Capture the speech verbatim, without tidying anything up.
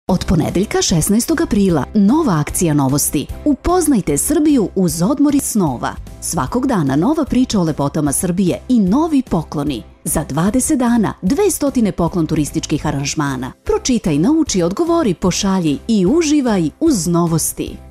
Od ponedeljka šesnaestog aprila nova akcija Novosti. Upoznajte Srbiju uz odmor iz snova. Svakog dana nova priča o lepotama Srbije i novi pokloni. Za dvadeset dana dvesta poklon turističkih aranžmana. Pročitaj, nauči, odgovori, pošalji i uživaj uz Novosti.